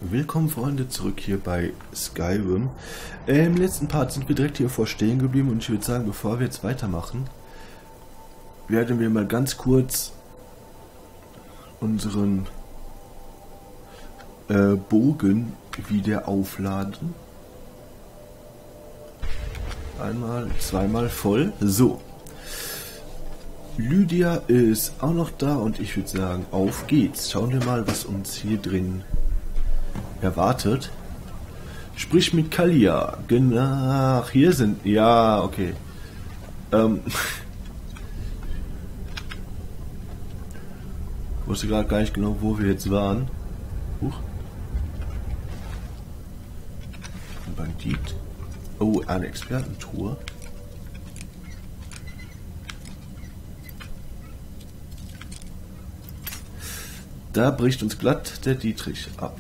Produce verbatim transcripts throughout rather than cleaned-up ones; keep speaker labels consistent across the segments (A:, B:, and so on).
A: Willkommen Freunde zurück hier bei Skyrim. Äh, Im letzten Part sind wir direkt hier vor stehen geblieben und ich würde sagen, bevor wir jetzt weitermachen, werden wir mal ganz kurz unseren äh, Bogen wieder aufladen. Einmal, zweimal voll. So. Lydia ist auch noch da und ich würde sagen, auf geht's. Schauen wir mal, was uns hier drin erwartet. Sprich mit Kalia. Genau. Ach, hier sind... Ja, okay. Ähm... Ich wusste gerade gar nicht genau, wo wir jetzt waren. Huch. Ein Bandit. Oh, eine Expertentour. Da bricht uns glatt der Dietrich ab.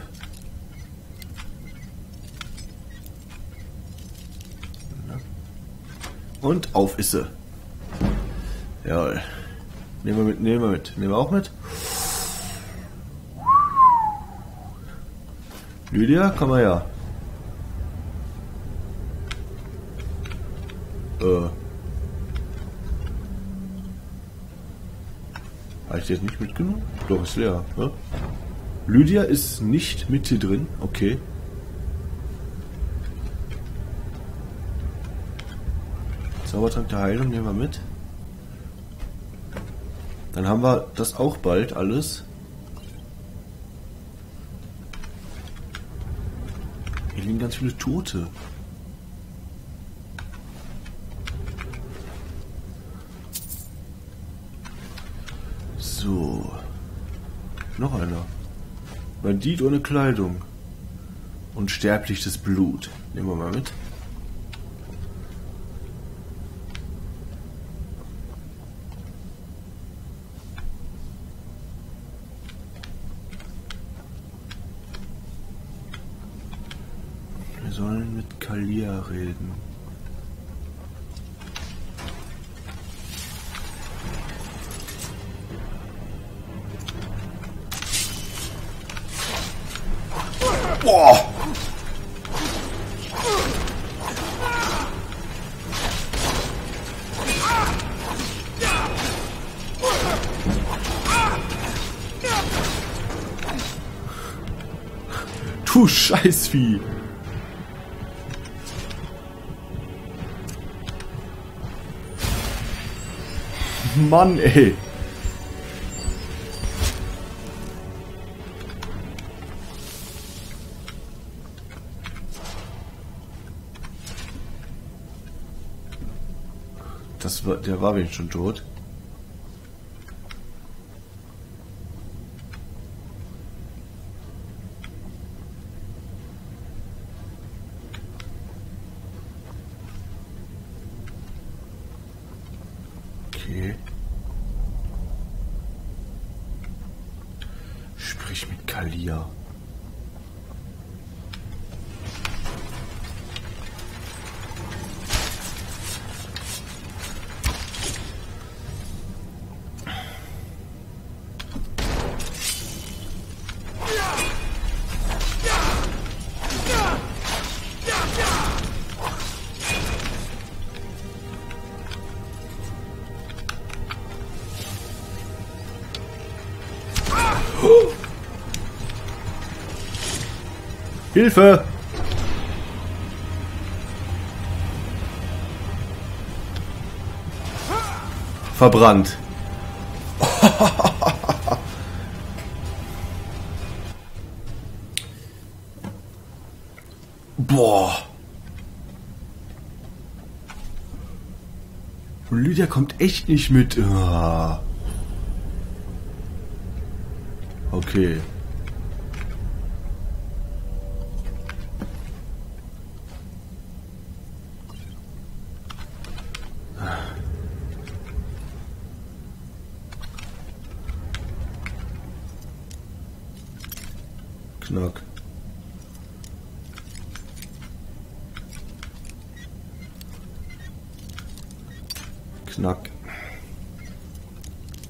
A: Und auf ist sie. Jawohl. Nehmen wir mit, nehmen wir mit. Nehmen wir auch mit. Lydia, komm mal her. Äh. Habe ich die jetzt nicht mitgenommen? Doch, ist leer. Ne? Lydia ist nicht mit hier drin. Okay. Zaubertrank der Heilung nehmen wir mit. Dann haben wir das auch bald alles. Hier liegen ganz viele Tote. So. Noch einer. Bandit ohne Kleidung. Unsterbliches Blut. Nehmen wir mal mit. Wir sollen mit Kalia reden. Boah! Du Scheißvieh! Mann, ey! Das war, der war wenigstens schon tot. Okay. Sprich mit Kalia. Hilfe! Verbrannt. Boah. Und Lydia kommt echt nicht mit. Okay. Knack. Knack.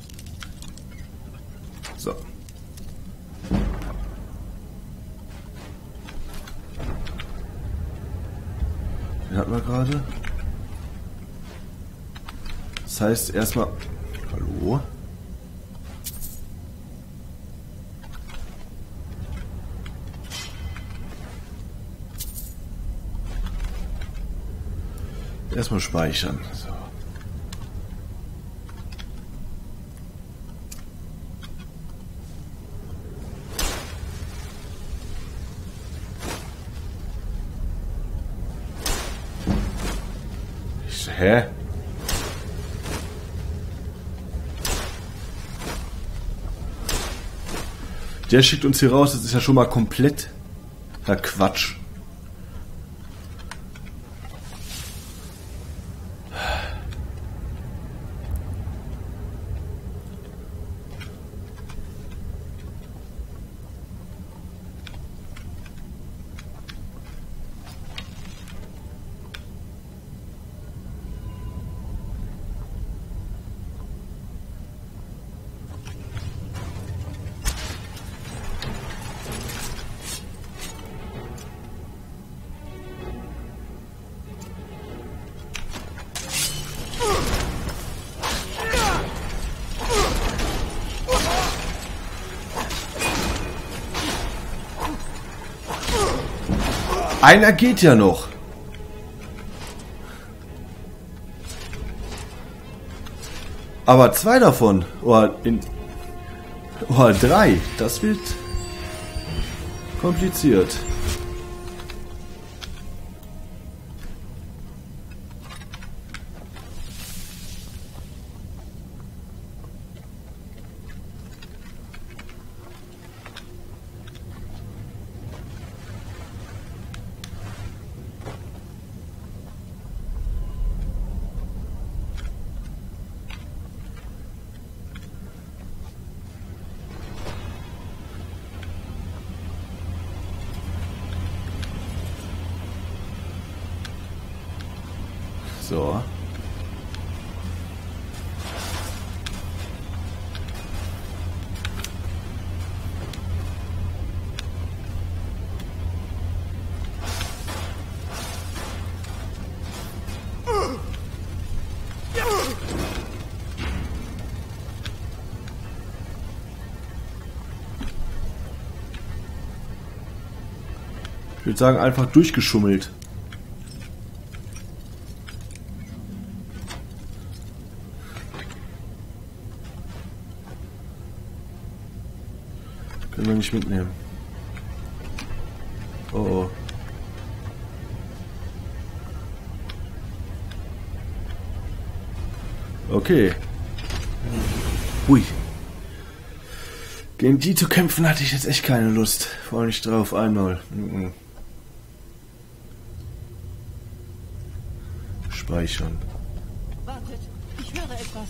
A: So. Den hatten wir gerade. Das heißt erstmal... Hallo? Erstmal speichern. So. Ich, hä? Der schickt uns hier raus, das ist ja schon mal komplett ja, Quatsch. Einer geht ja noch. Aber zwei davon. Oder, in, oder drei. Das wird kompliziert. So. Ich würde sagen, einfach durchgeschummelt. Können wir nicht mitnehmen. Oh oh. Okay. Hui. Gegen die zu kämpfen hatte ich jetzt echt keine Lust. Vor allem nicht drauf einmal. Mhm. Speichern.
B: Wartet, ich höre etwas.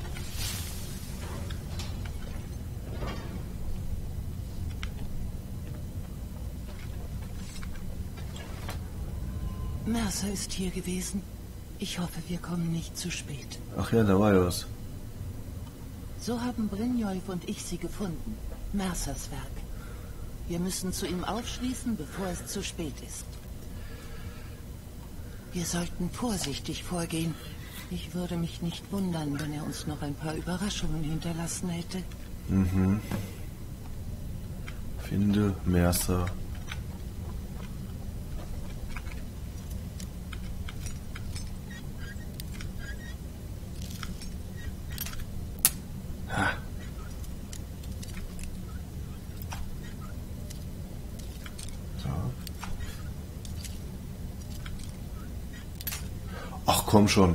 B: Mercer ist hier gewesen. Ich hoffe, wir kommen nicht zu spät.
A: Ach ja, da war ja was.
B: So haben Brynjolf und ich sie gefunden. Mercers Werk. Wir müssen zu ihm aufschließen, bevor es zu spät ist. Wir sollten vorsichtig vorgehen. Ich würde mich nicht wundern, wenn er uns noch ein paar Überraschungen hinterlassen hätte.
A: Mhm. Finde Mercer. Ha. So. Ach komm schon.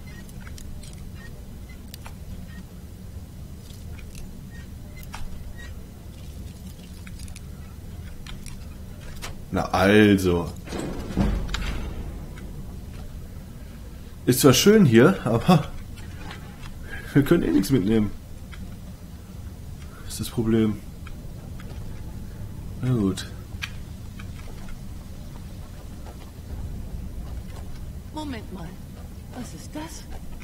A: Na also. Ist zwar schön hier, aber wir können eh nichts mitnehmen. Das ist das Problem. Na gut.
B: Moment mal. Was ist das?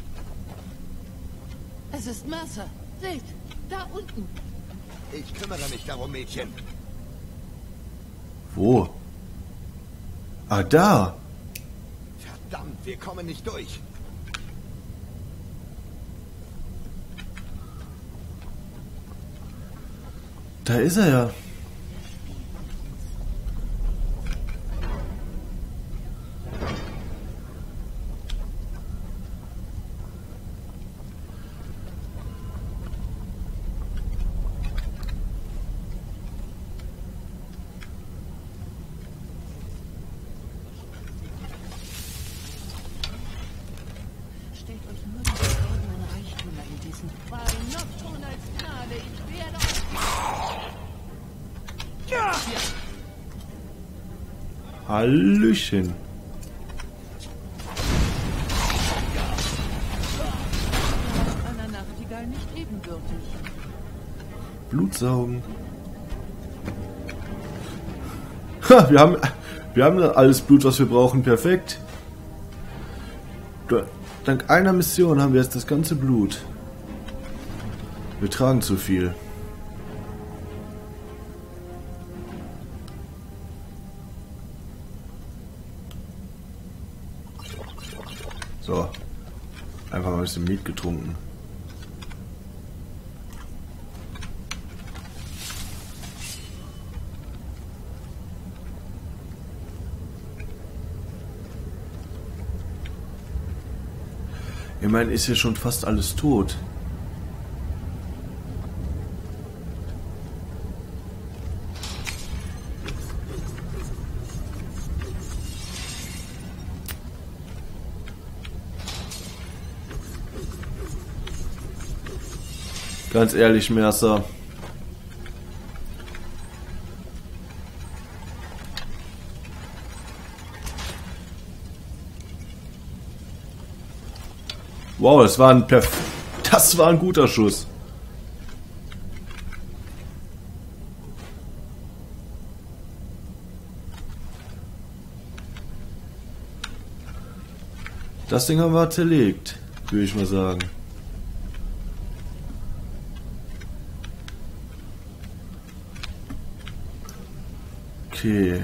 B: Es ist Mercer. Seht, da unten.
C: Ich kümmere mich darum, Mädchen.
A: Wo? Ah, da.
C: wir kommen nicht durch.
A: Da ist er ja.
B: Stellt euch nur die verborgenen Reichtümer in diesem Fall noch schon als Gnade. Ich werde euch... Ja!
A: Hallöchen.
B: Einer Nachtigall nicht ebenbürtig.
A: Blutsaugen. Ha, wir haben, wir haben alles Blut, was wir brauchen. Perfekt. Dank einer Mission haben wir jetzt das ganze Blut. Wir tragen zu viel. So. Einfach mal ein bisschen Met getrunken. Ich meine, ist ja schon fast alles tot. Ganz ehrlich, Mercer. Wow, das war ein perf das war ein guter Schuss. Das Ding haben wir zerlegt, würde ich mal sagen. Okay.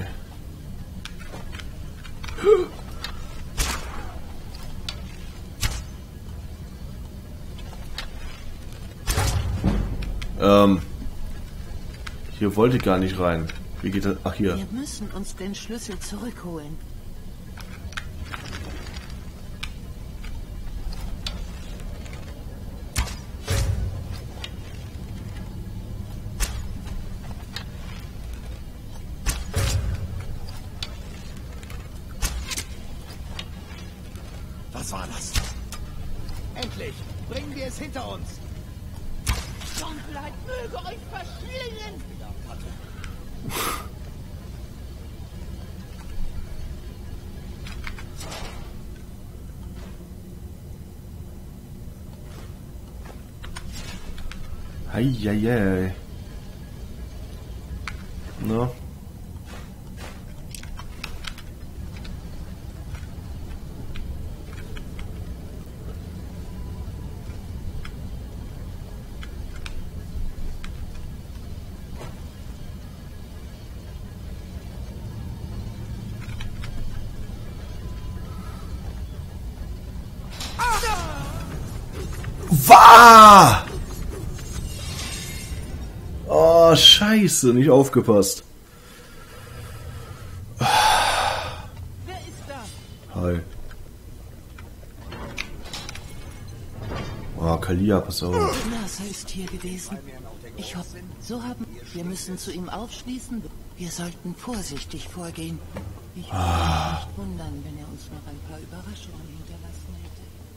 A: Ähm. Hier wollte ich gar nicht rein. Wie geht das? Ach, hier.
B: Wir müssen uns den Schlüssel zurückholen.
C: Was war das? Endlich! Bringen wir es hinter uns!
B: Dunkelheit möge euch verschlingen!
A: Heieiei. Na? Wah! Oh, scheiße, nicht aufgepasst.
B: Wer ist da?
A: Hi. Oh, Kalia, pass auf.
B: Mercer ist hier gewesen. Ich hoffe, so haben... Wir müssen zu ihm aufschließen. Wir sollten vorsichtig vorgehen. Ich würde mich nicht wundern, wenn er uns noch ein paar Überraschungen hinterlassen hätte.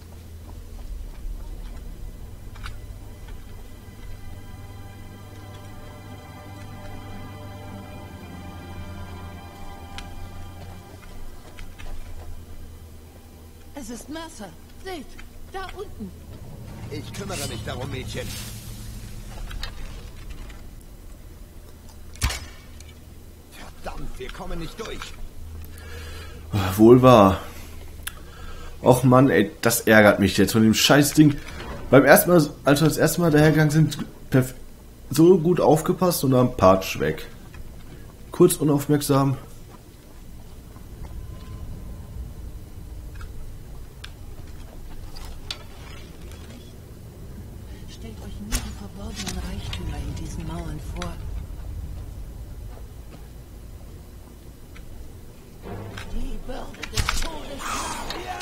B: Es ist Mercer. Seht, da unten.
C: Ich kümmere mich darum, Mädchen. Verdammt, wir kommen nicht durch.
A: Wohl wahr. Och Mann, ey, das ärgert mich jetzt von dem Scheißding. Beim ersten Mal, als wir das erste Mal dahergegangen sind, so gut aufgepasst und dann Patsch weg. Kurz unaufmerksam.
B: Bürde des Todes. Ja!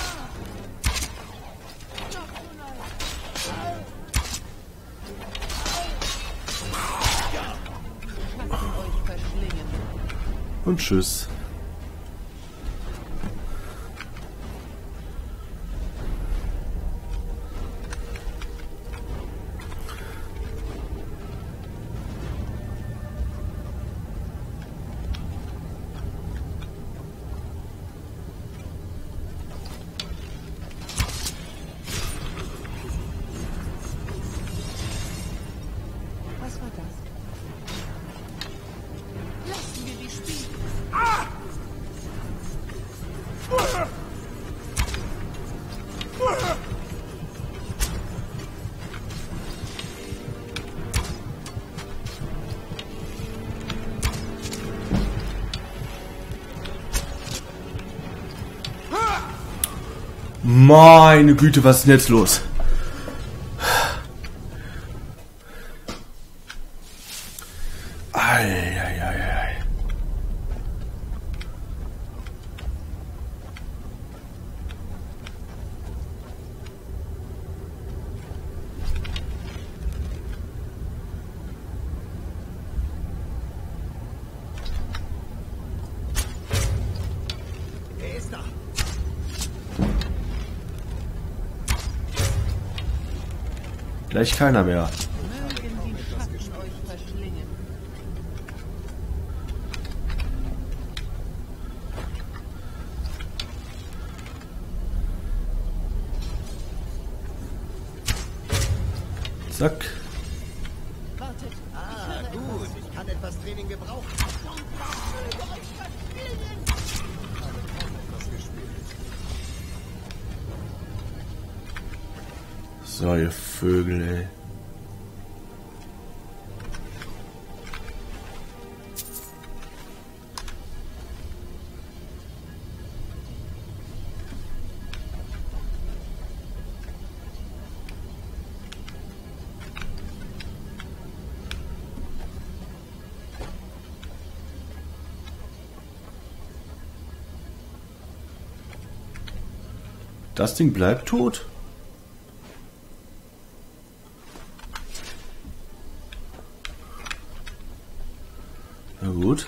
B: Euch verschlingen.
A: Und tschüss. Meine Güte, was ist denn jetzt los? Eieiei.
C: Er ist da.
A: Gleich keiner mehr.
B: Mögen die Schatten euch verschlingen.
A: Zack.
B: Wartet.
C: Ah, gut. Ich kann etwas Training gebrauchen.
A: So, ihr Vögel, ey. Das Ding bleibt tot. Na gut.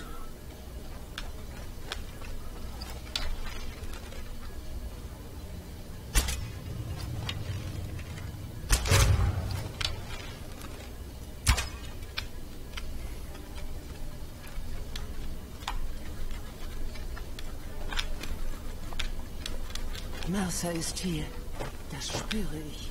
B: Mercer ist hier. Das spüre ich.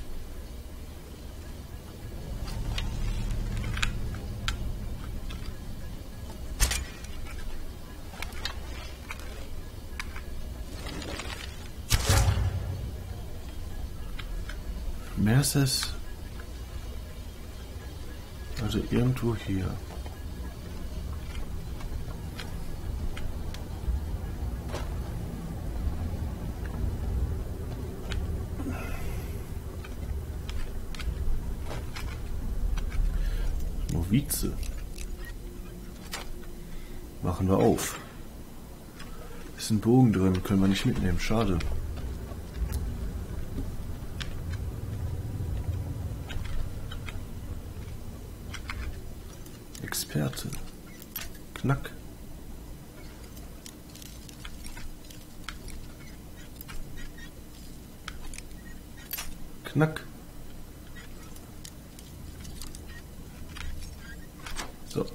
A: Mercer, also irgendwo hier. Novize. Machen wir auf. Ist ein Bogen drin, können wir nicht mitnehmen, schade. Experte. Knack. Knack. So.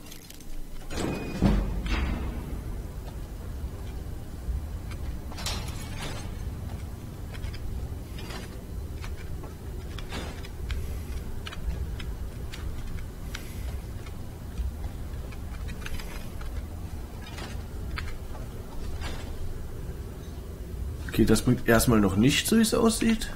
A: Okay, das bringt erstmal noch nicht, so wie es aussieht.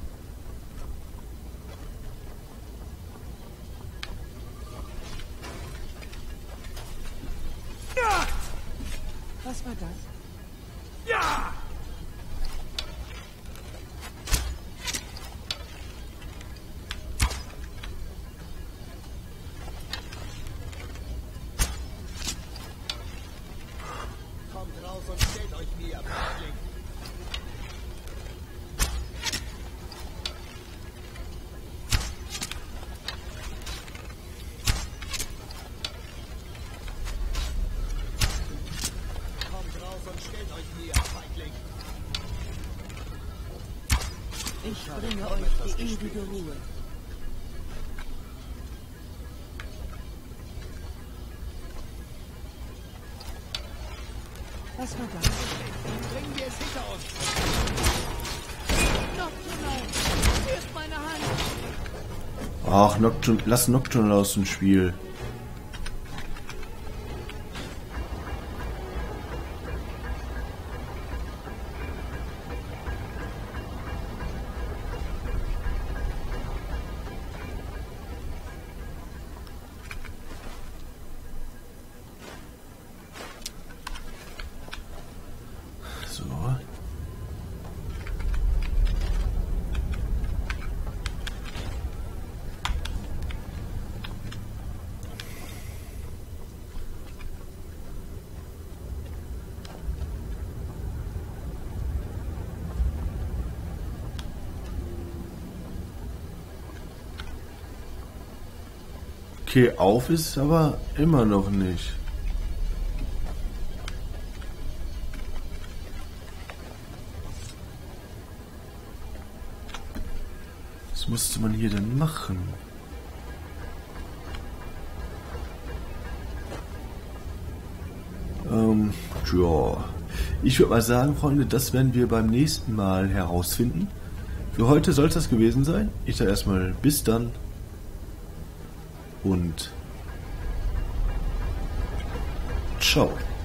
B: Was war das?
C: Ja! Kommt raus und stellt euch mir, Feigling.
B: Ich bringe euch die ewige Ruhe. Was war das?
C: Bringen wir es hinter uns.
B: Nocturnal! Führt meine Hand!
A: Ach, Nocturne, lass Nocturne aus dem Spiel. So. Okay, auf ist es aber immer noch nicht. Was musste man hier denn machen? Ähm, ja. Ich würde mal sagen, Freunde, das werden wir beim nächsten Mal herausfinden. Für heute soll es das gewesen sein. Ich sage erstmal bis dann. Und ciao.